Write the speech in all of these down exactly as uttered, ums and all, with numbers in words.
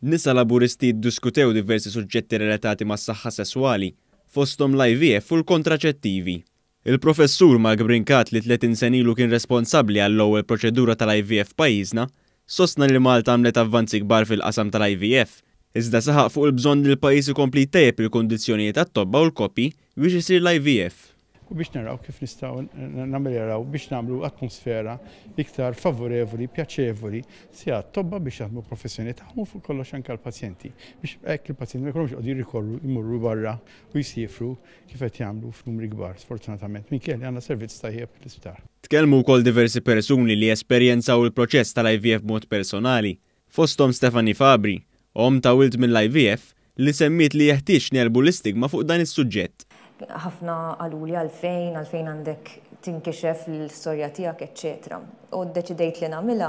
Nisa laburisti ddiskutew diversi suġġetti relatati mas-saħħa sesswali, fosthom l-I V F u l-kontraċettivi. Il-professur Mark Brinkat li tletin sen ilu kien responsabbli għall-ewwel proċedura tal-I V F f'pajjiżna, sostna li Malta għamlet avvanzi kbar fil-qasam tal-I V F, iżda saħaq fuq il-bżonn li l-pajjiż ikompli jtejjeb il-kundizzjonijiet tat-tobba u l-koppji biex isir l-I V F. U biex naraw kif nistgħu nagħmlu biex nagħmlu atmosfera iktar favorevoli, pjaċevoli sia tobba biex jaħdmu professjoni tagħhom fuq kollox anke l-pazjenti biex hekk il-pazjenti ma jkunux qogħdu jrikorru jmorru barra u jsifru kif qed jagħmlu f'numri kbar sfortunatament minkejja li għandna servizz tajjeb l-isptar. Tkellmu wkoll diversi persuni li esperjenzaw il-proċess tal-I V F b'mod personali, fosthom Stefani Fabri, om ta' wild mill-I V F li semmiet li jeħtieġ nelbu l-istigma fuq dan is-suġġett. Ħafna għaluli għalfejn, għalfejn għandek tinkixef l-istorja tiegħek, eċċetera. U ddeċidejt li nagħmilha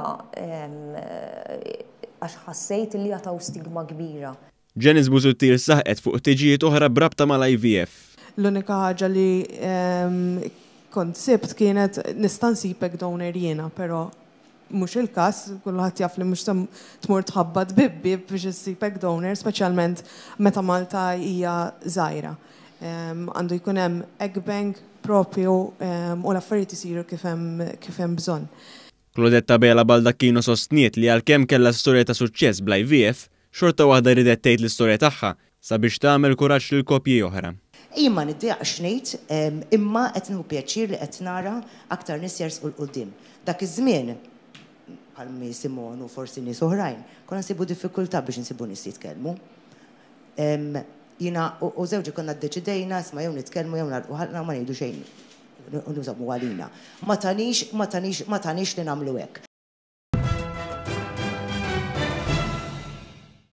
għax ħassejt li jagħtaw stigma kbira. Janice Busuttil saħqet fuq tiġijiet oħra brabta mal-I V F. L-unika ħaġa li kont sibt kienet nista' nsibek donor jiena, però mhux il-każ, kulħadd jaf li mhux tmur tħabbad bibbi biex issibek donor, speċjalment meta Malta hija żgħira. Għandu jkun hemm egg bank propju u l-affarijiet isiru kif hemm bżonn. Claudetta Bela Baldacchino sostniet li għalkemm kellha storja ta' suċċess bl-I V F, xorta waħda ridet tgħid l-istorja tagħha sabiex tagħmel kuraġġ lil koppji oħra. Imma niddejaqx ngħid, imma qed nieħu pjaċir li qed nara aktar nies jersqu l-qudiem. Dak iż-żmien bħal Simon u forsi nies oħrajn, konna nsibu diffikultà biex insibu nies jitkellmu. Jina u żewġi konna ddeċidejna isma' jew nitkellmu jew narqu ħalqna ma ngħidu xejn. Nużamu għalina. Ma tanix, ma tanix, ma tanix li nagħmlu hekk.